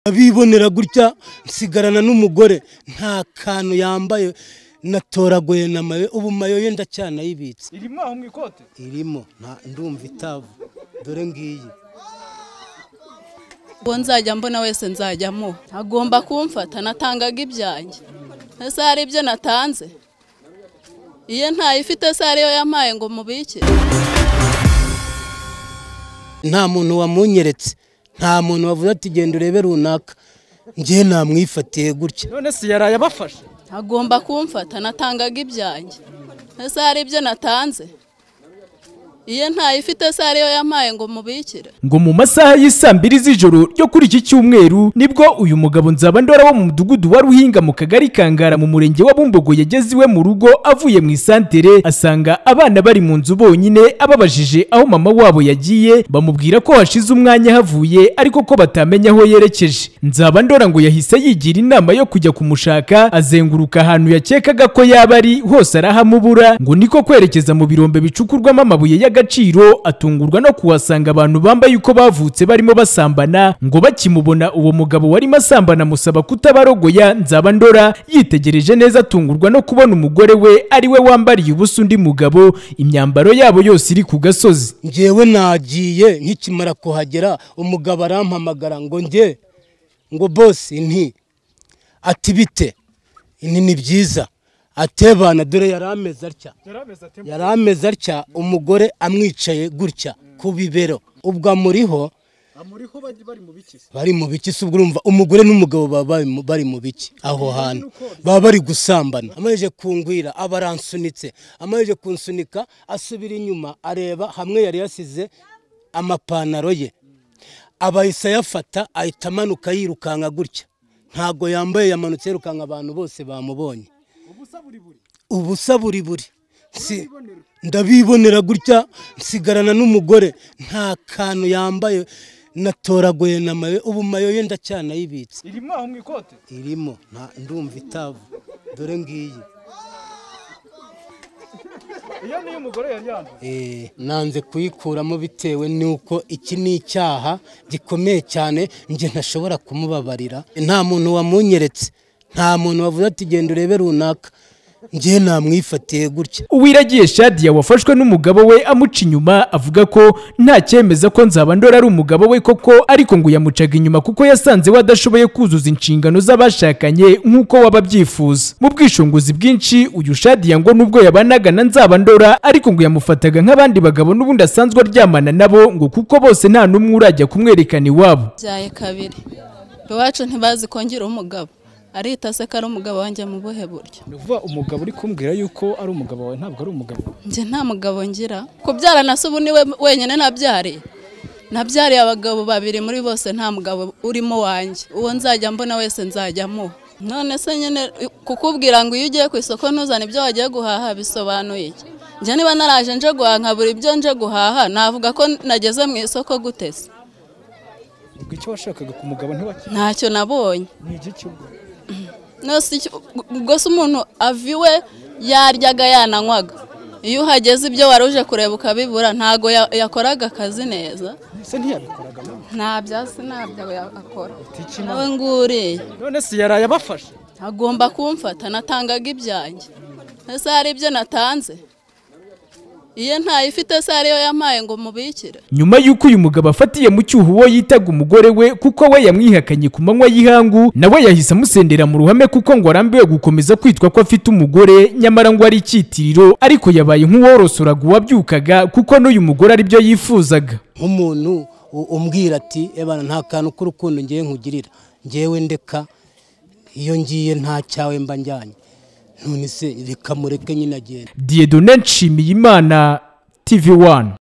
bibonera gutya nsigarana n'umugore nta kantu yambaye natoragoye na mayo ubu mayo yenda cyane yibitse irimo aho mu ikote irimo ndumva itavu dore ngiyi bo nzajya mbona wese nzajyamo agomba kumfata natangaga ibyanjye ese hari ibyo natanze iyo ntayifite se ariyo yampaye ngo mubike nta muntu wamunyeretse nta muntu wavuze ati genda urebe runaka ngiye namwifatiye gutya none se yaraye abafashe agomba kumfata natangaga ibyanjye ese hari ibyo natanze iyo ntayifite se ariyo yampaye ngo mubikire ngo mu masaha y'isambiri z'ijoro ryo kuri iki cyumweru nibwo uyu mugabo Nzabandora wo mu mudugudu wa Ruhinga mu kagari Kangara mu murenge wa Bumbogo yageze iwe mu rugo avuye mu isantere asanga abana bari mu nzu bonyine ababajije aho mama wabo yagiye bamubwira ko hashize umwanya havuye ariko ko batamenya aho yerekeje. Nzabandora ngo yahise yigira inama yo kujya kumushaka azenguruka ahantu yakekaga ko yaba ari hose arahamubura ngo niko kwerekeza mu birombe bicukurwamo amabuye y'agaciro atungurwa no kuhasanga abantu bambaye uko bavutse barimo basambana ngo bakimubona uwo mugabo warimo asambana musaba kutabarogoya. Nzabandora yitegereje neza atungurwa no kubona umugore we ari we wambariye ubusa undi mugabo imyambaro yabo yose iri ku gasozi. Ngewe nagiye nkikimara kuhagera umugabo arampamagara ngo nge ngo boss nti ati bite ini ni byiza atebana dore yarameze atya umugore amwicaye gutya ku bibero ubwo amuriho bari mu biki ubwo urumva umugore n'umugabo bari mu biki aho hantu baba bari gusambana amaje kungwira abaransunitse amaje kunsunika asubira inyuma areba hamwe yari yasize amapantaro ye abayisa yafata ahita amanuka yirukanka gutya ntago yambaye yamanutse yirukanka abantu bose bamubonye ubusa buri si ndabibonera gutya nsigarana n'umugore nta kantu yambaye natoragoye na mayo ubu mayo yenda cyane yibitse irimo aho mu ikote irimo ndumva itavu dore ngiyi iyo niyo umugore yari yambaye nanze kuyikuramo bitewe nuko iki ni icyaha gikomeye cyane nje ntashobora kumubabarira nta muntu wamunyeretse nta muntu wavuze ati genda urebe runaka ngiye namwifatiye gutya. Uwiragiye Shadia wafashwe n'umugabo we amuca inyuma avuga ko nta cyemeza ko Nzabandora ari umugabo we koko ariko ngo yamucaga inyuma kuko yasanze wadashoboye kuzuza inshingano z'abashakanye nk'uko wababyifuza. Mu bwishongozi bwinshi uyu Shadia ngo nubwo yabanaga na Nzabandora ariko ngo yamufataga nk'abandi bagabo n'ubundi asanzwe aryamana nabo ngo kuko bose nta numwe urajya kumwerekana iwabo. Byaye kabiri iwacu ntibazi ko ngira umugabo arita se kari umugabo wanjye mu buhe buryo nuvuga umugabo uri kumbwira yuko ari umugabo wawe ntabwo ari umugabo nje nta mugabo ngira kubyara na subu niwe wenyene nabyariye abagabo babiri muri bose nta mugabo urimo wanjye uwo nzajya mbona wese nzajyamo none se nyene kukubwira ngo iyo ugiye ku isoko ntuzane ibyo wagiye guhaha bisobanuye iki nje niba naraje nje guhaha nkabura ibyo nje guhaha navuga ko nageze mu isoko gutese icyo washakaga ku mugabo ntacyo nabonye ni igiki ubwo se umuntu aviwe yaryaga yananywaga iyo uhageze ibyo wari uje kureba ukabibura ntago yakoraga akazi neza se ntiyabikoraga ntabyo yakora nawe nguriye none se yaraye abafashe agomba kumfata natangaga ibyanjye ese hari ibyo natanze iyo ntayifite se ariyo yampaye ngo mubikire. Nyuma y'uko uyu mugabo afatiye mu cyuho uwo yitaga umugore we kuko we yamwihakanye ku manywa y'ihangu nawe yahise amusendera mu ruhame kuko ngo arambiwe gukomeza kwitwa ko afite umugore nyamara ngo ari icyitiriro ariko yabaye nk'uworosoraga uwabyukaga kuko n'uyu mugore ari byo yifuzaga. Nk'umuntu umbwira ati ebana nta kantu k'urukundo ngiye nkugirira ngewe ndeka iyo ngiye nta cyawe mba njyanye none se reka mureke nyine agenda. Dieudonne Nshimiyimana TV1.